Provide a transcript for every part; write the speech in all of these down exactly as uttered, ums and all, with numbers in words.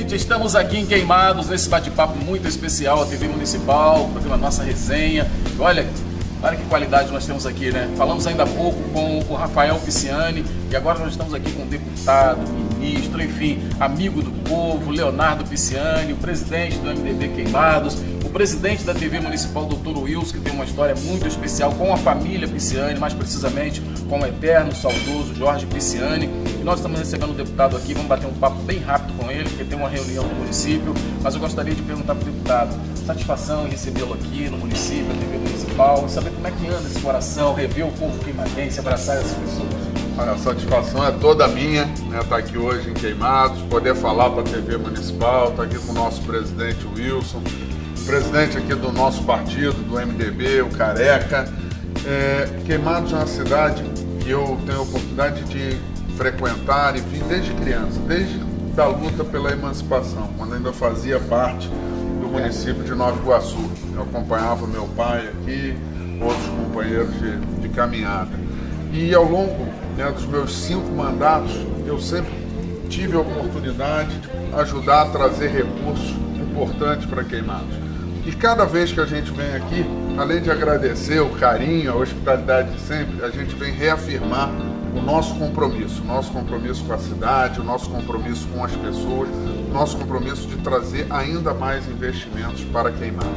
gente, estamos aqui em Queimados, nesse bate-papo muito especial, a T V Municipal, o programa Nossa Resenha. Olha, olha que qualidade nós temos aqui, né? Falamos ainda há pouco com o Rafael Pisciani e agora nós estamos aqui com o deputado, ministro, enfim, amigo do povo, Leonardo Pisciani, o presidente do M D B Queimados, o presidente da T V Municipal, doutor Wilson, que tem uma história muito especial com a família Pisciani, mais precisamente com o eterno, saudoso Jorge Pisciani. E nós estamos recebendo o deputado aqui, vamos bater um papo bem rápido com ele, porque tem uma reunião no município, mas eu gostaria de perguntar para o deputado, satisfação em recebê-lo aqui no município, na T V Municipal, e saber como é que anda esse coração, rever o povo queimadense, abraçar essas pessoas. A satisfação é toda minha, né, estar aqui hoje em Queimados, poder falar para a T V Municipal, estar aqui com o nosso presidente Wilson, o presidente aqui do nosso partido, do M D B, o Careca. É, Queimados é uma cidade que eu tenho a oportunidade de frequentar e vir desde criança, desde da luta pela emancipação, quando ainda fazia parte do município de Nova Iguaçu. Eu acompanhava meu pai aqui, outros companheiros de, de caminhada. E ao longo, né, dos meus cinco mandatos, eu sempre tive a oportunidade de ajudar a trazer recursos importantes para Queimados. E cada vez que a gente vem aqui, além de agradecer o carinho, a hospitalidade de sempre, a gente vem reafirmar o nosso compromisso, o nosso compromisso com a cidade, o nosso compromisso com as pessoas, o nosso compromisso de trazer ainda mais investimentos para Queimados.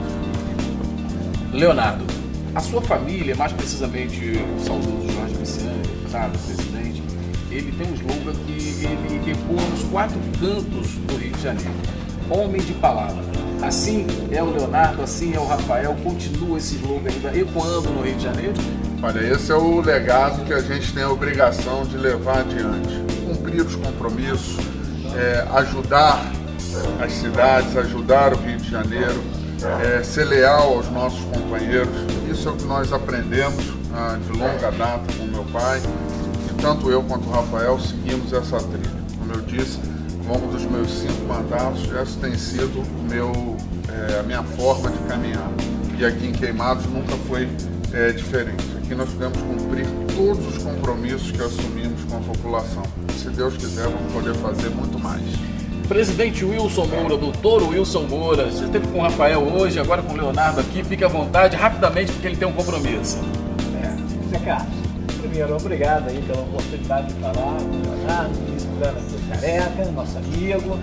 Leonardo, a sua família, mais precisamente o saudoso Jorge Pisciani, deputado, presidente, ele tem um slogan que ele ecoa nos quatro cantos do Rio de Janeiro. Homem de palavra. Assim é o Leonardo, assim é o Rafael, continua esse slogan ainda ecoando no Rio de Janeiro? Olha, esse é o legado que a gente tem a obrigação de levar adiante. Cumprir os compromissos, é, ajudar as cidades, ajudar o Rio de Janeiro, é, ser leal aos nossos companheiros. Isso é o que nós aprendemos ah, de longa data com meu pai. E tanto eu quanto o Rafael seguimos essa trilha. Como eu disse, ao longo dos meus cinco mandatos, essa tem sido meu, é, a minha forma de caminhar. E aqui em Queimados nunca foi é, diferente. Aqui nós podemos cumprir todos os compromissos que assumimos com a população. Se Deus quiser, vamos poder fazer muito mais. Presidente Wilson Moura, doutor Wilson Moura, você esteve com o Rafael hoje, agora com o Leonardo aqui, fique à vontade, rapidamente, porque ele tem um compromisso. É, Zé Carlos, primeiro, obrigado aí pela oportunidade de falar com o Leonardo, ministro do Careca, nosso amigo.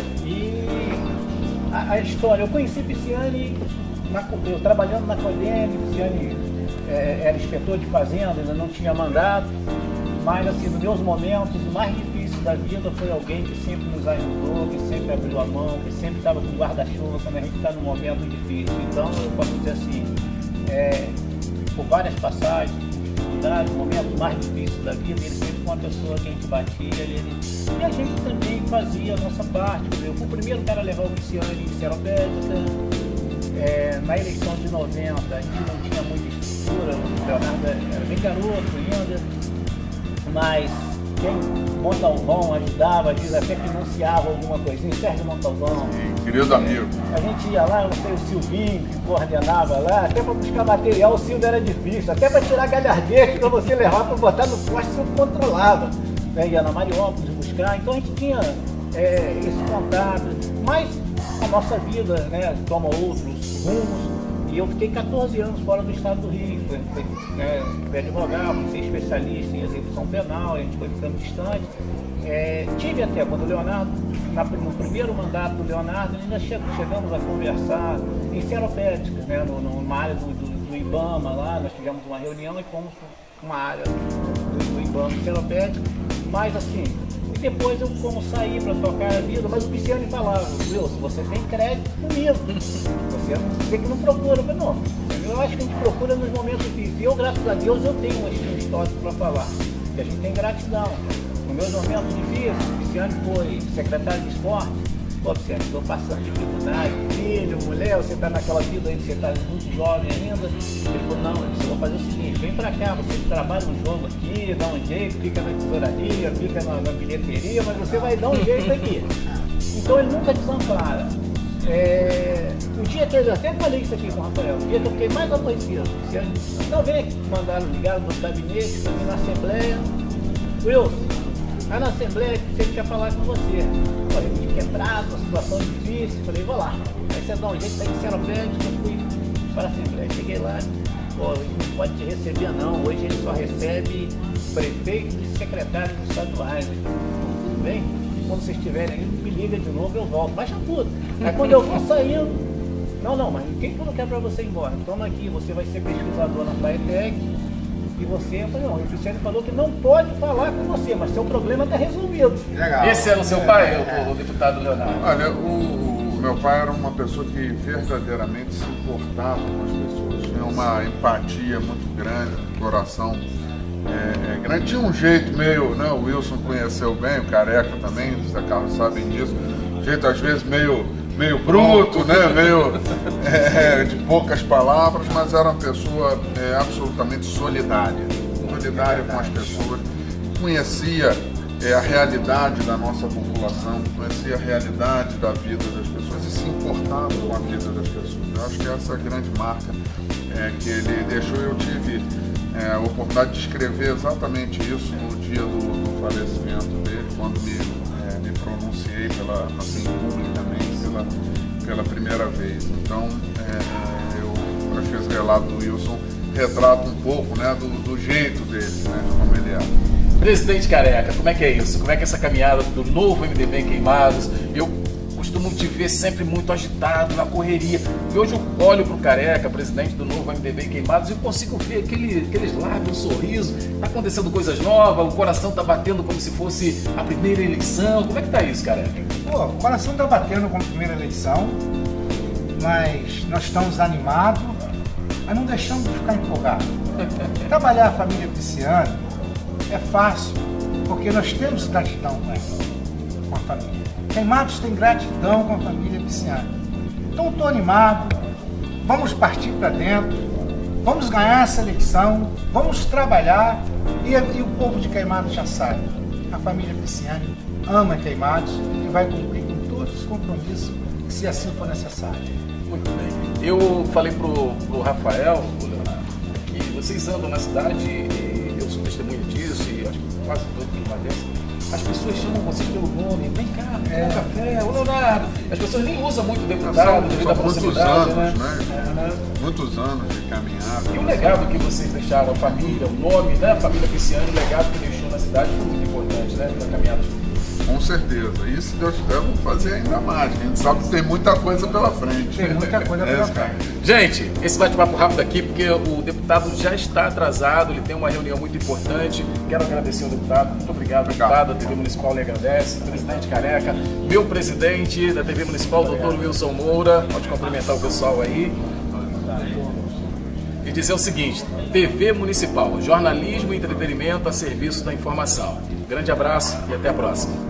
E a, a história, eu conheci Pisciani, na, eu trabalhando na Colhene, Pisciani é, era inspetor de fazenda, ainda não tinha mandado, mas assim, nos meus momentos, o mais difícil da vida foi alguém que sempre nos ajudou, que sempre abriu a mão, que sempre estava com guarda-chuva quando a gente está num momento difícil. Então, eu posso dizer assim, é, por várias passagens, dificuldades, momentos mais difíceis da vida, ele sempre foi uma pessoa que a gente batia, ele, e a gente também fazia a nossa parte. Eu fui o primeiro cara a levar o Pisciani em Seropédica. É, na eleição de noventa, a gente não tinha muita estrutura, o Leonardo era bem garoto ainda, mas quem Montalvão ajudava, às vezes até financiava alguma coisinha, Sérgio Montalvão. Sim, querido amigo. A gente ia lá, eu sei, o Silvinho que coordenava lá, até para buscar material o Silvio era difícil, até para tirar galhardete para você levar para botar no poste, você controlava. Né? Ia na Mariópolis buscar, então a gente tinha é, esse contato, mas a nossa vida, né, toma outros rumos. E eu fiquei quatorze anos fora do estado do Rio, fui, fui, né, fui advogado, fui ser especialista em execução penal, a gente foi ficando distante. É, tive até, quando o Leonardo, na, no primeiro mandato do Leonardo, ainda che, chegamos a conversar em Seropédica, né, no, numa área do, do, do Ibama lá, nós tivemos uma reunião e fomos para uma área do, do Ibama em Seropédica, mas assim, e depois eu como sair para tocar a vida, mas o Pisciani falava, Wilson, você tem crédito comigo, você tem que não procura, mas não, eu acho que a gente procura nos momentos difíceis, e eu, graças a Deus, eu tenho um histórico para falar, que a gente tem gratidão. Nos meus momentos difíceis, o Pisciani foi secretário de esporte, pô, Pisciani, estou passando dificuldade, filho, mulher, você está naquela vida aí, você está muito jovem ainda. Ele falou, não, eu vou fazer o seguinte, vem para cá, você trabalha no jogo aqui, dá um jeito, fica na tesouraria, fica na, na bilheteria, mas você vai dar um jeito aqui. Então ele nunca desampara. É, o dia que eu até falei isso aqui com o Rafael, o dia que eu fiquei mais aborrecido, Pisciani, então vem aqui, mandaram ligar no gabinete, para mim na Assembleia, Wilson, Aí na Assembleia que você quer falar com você. Olha, eu quebrado, uma situação difícil, falei, vou lá. Aí você dá um jeito, tá em Seropédica, eu fui para a Assembleia. Cheguei lá, pô, ele não pode te receber não, hoje ele só recebe prefeitos e secretários estaduais. Tudo bem? Quando vocês estiverem aí, me liga de novo, eu volto. Baixa tudo. Aí quando eu vou saindo, não, não, mas quem que não quer para você ir embora? Toma aqui, você vai ser pesquisador na FAETEC e você, eu falei, não, o Epicene falou que não pode falar com você, mas seu problema está resolvido. Legal. Esse era o seu pai, é. o, o deputado Leonardo? Olha, o, o meu pai era uma pessoa que verdadeiramente se importava com as pessoas, tinha uma empatia muito grande, um coração é, é, grande, tinha um jeito meio, né, o Wilson conheceu bem, o Careca também, os da Carlos sabem disso, um jeito às vezes meio, meio bruto, né, meio é, de poucas palavras, mas era uma pessoa é, absolutamente solidária, solidária com as pessoas, conhecia é, a realidade da nossa população, conhecia a realidade da vida das pessoas e se importava com a vida das pessoas. Eu acho que essa é a grande marca é, que ele deixou. Eu tive é, a oportunidade de escrever exatamente isso no dia do, do falecimento dele, quando me, é, me pronunciei pela, assim, publicamente pela, pela primeira vez. Então, é, eu acho que esse relato do Wilson retrata um pouco, né, do, do jeito dele, né, de como ele é. Presidente Careca, como é que é isso? Como é que é essa caminhada do novo M D B em Queimados? Eu costumo te ver sempre muito agitado, na correria. E hoje eu olho para o Careca, presidente do novo M D B em Queimados, e eu consigo ver aquele, aqueles lábios, um sorriso. Está acontecendo coisas novas, o coração está batendo como se fosse a primeira eleição. Como é que está isso, Careca? Pô, o coração está batendo como primeira eleição, mas nós estamos animados, mas não deixamos de ficar empolgados. Trabalhar a família Epicene é fácil, porque nós temos gratidão com ela, com a família. Queimados tem gratidão com a família Epicene. Então estou animado, vamos partir para dentro, vamos ganhar essa eleição, vamos trabalhar e, e o povo de Queimados já sabe. A família Epicene ama Queimados e vai cumprir com todos os compromissos, se assim for necessário. Muito bem. Eu falei pro, pro Rafael, pro Leonardo, que vocês andam na cidade e eu sou testemunha disso e acho que quase todo que vai dessa. As pessoas chamam vocês pelo nome, vem cá, vem é. um café, ô Leonardo. As pessoas nem usam muito o deputado, devido à proximidade, muitos anos, né? né? É. Muitos anos de caminhada. E o legado que vocês deixaram, a família, o nome, né? A família Epicene, o legado que deixou na cidade foi muito importante, né? Na caminhada. Com certeza. E se Deus quiser, vamos fazer ainda mais. A gente sabe que tem muita coisa pela frente. Tem muita coisa pela é, frente. Gente, esse bate-papo rápido aqui, porque o deputado já está atrasado, ele tem uma reunião muito importante. Quero agradecer ao deputado. Muito obrigado, deputado. A T V Municipal lhe agradece. Presidente Careca, meu presidente da T V Municipal, doutor Wilson Moura. Pode cumprimentar o pessoal aí. E dizer o seguinte, T V Municipal, jornalismo e entretenimento a serviço da informação. Grande abraço e até a próxima.